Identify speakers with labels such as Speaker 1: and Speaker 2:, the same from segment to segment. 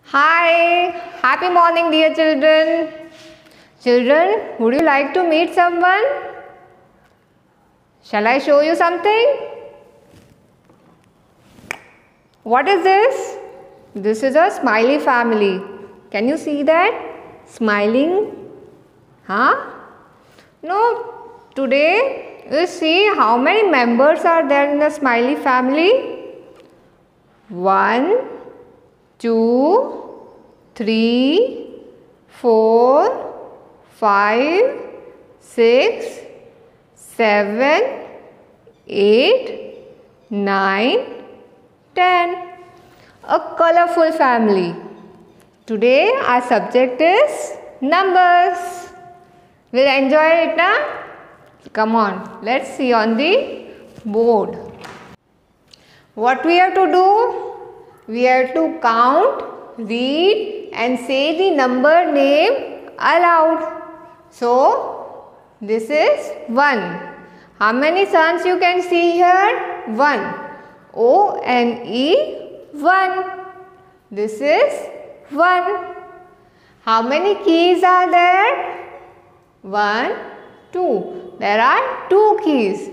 Speaker 1: Hi, happy morning, dear children. Children, would you like to meet someone? Shall I show you something? What is this? This is a smiley family. Can you see that? Smiling? Huh? No. Today, we'll see how many members are there in the smiley family. 1, 2, 3, 4, 5, 6, 7, 8, 9, 10. A colorful family. Today our subject is numbers. We'll enjoy it now? Come on, let's see on the board. What we have to do? We have to count, read and say the number name aloud. So, this is 1. How many suns you can see here? 1. O-N-E, 1. This is 1. How many keys are there? 1, 2. There are 2 keys.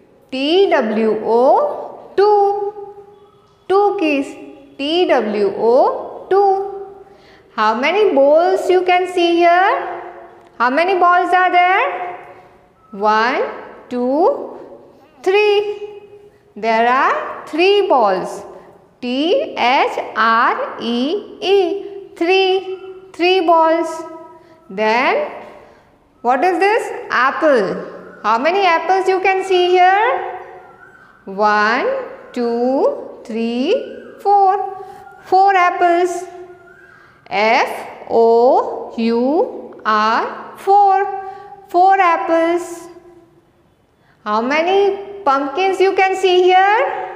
Speaker 1: T-W-O, 2. 2 keys. T-W-O, 2. How many balls you can see here? How many balls are there? 1, 2, 3. There are 3 balls. T-H-R-E-E. 3 balls. Then, what is this? Apple. How many apples you can see here? 1, 2, 3, 4. 4 apples. F-O-U-R, 4. 4 apples. How many pumpkins you can see here?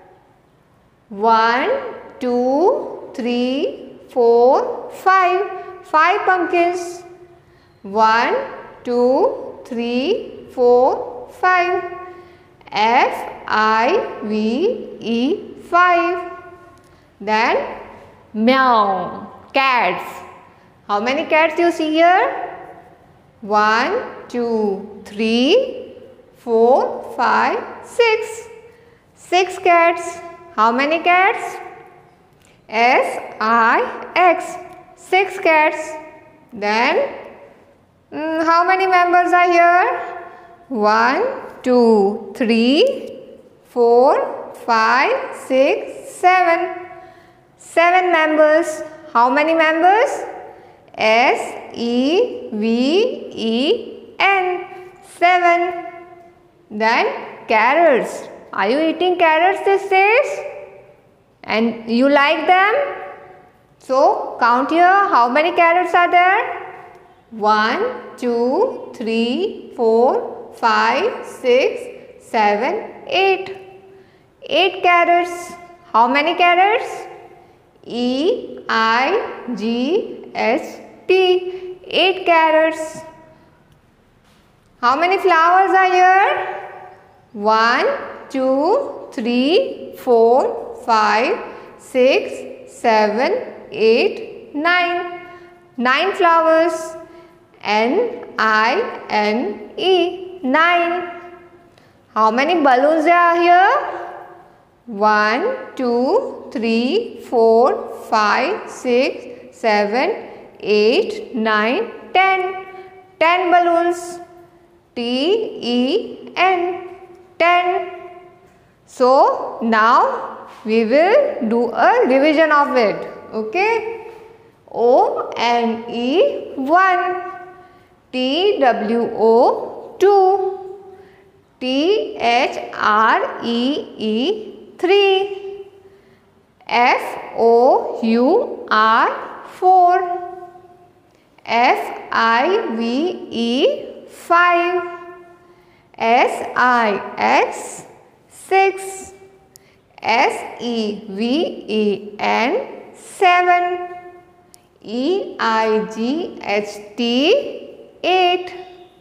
Speaker 1: 1, 2, 3, 4, 5. 5 pumpkins. 1, 2, 3, 4, 5. F-I-V-E, 5. Then meow, cats. How many cats you see here? 1, 2, 3, 4, 5, 6. 6 cats. How many cats? S-I-X. 6 cats. Then how many members are here? 1, 2, 3, 4, 5, 6, 7. 7 members. How many members? S-E-V-E-N. 7. Then carrots. Are you eating carrots these days? And you like them? So count here. How many carrots are there? 1, 2, 3, 4, 5, 6, 7, 8. 8 carrots. How many carrots? E-I-G-H-T. 8 carrots. How many flowers are here? 1, 2, 3, 4, 5, 6, 7, 8, 9. 9 flowers. N-I-N-E. 9. How many balloons are here? 1, 2, 3, 4, 5, 6, 7, 8, 9, 10. 10 balloons. T-E-N. 10. So, now we will do a revision of it. Okay? O-N-E, 1. T-W-O, 2. T-H-R-E-E, 3. F-O-U-R, 4. F-I-V-E, 5. S-I-X, 6. S-E-V-E-N, 7. E-I-G-H-T, 8.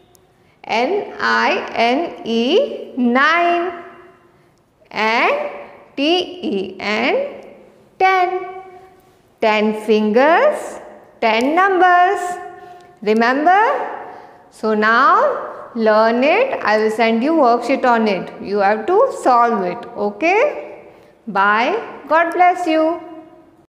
Speaker 1: N-I-N-E, 9. And T-E-N, 10. 10 fingers, 10 numbers. Remember? So now learn it. I will send you worksheet on it. You have to solve it. Okay? Bye. God bless you.